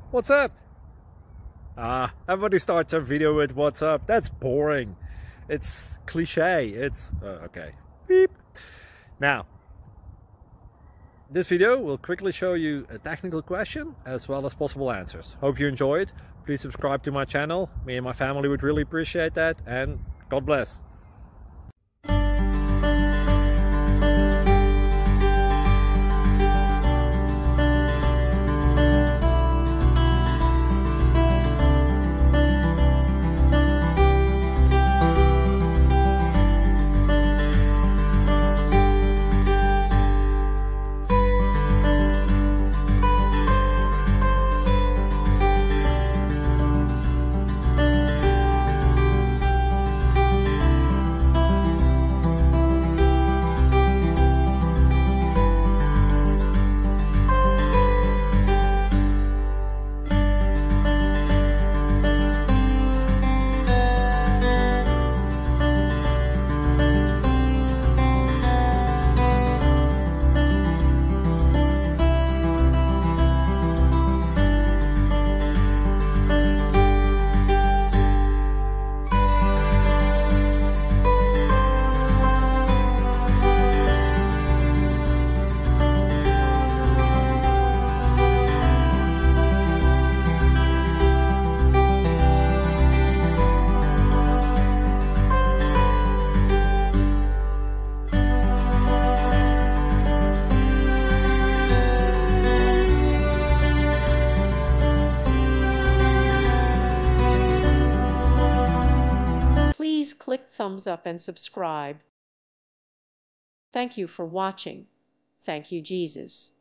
What's up? Everybody starts a video with what's up. That's boring. It's cliche. It's okay. Beep. Now, this video will quickly show you a technical question as well as possible answers. Hope you enjoyed. Please subscribe to my channel. Me and my family would really appreciate that, and God bless. Please click thumbs up and subscribe. Thank you for watching. Thank you, Jesus.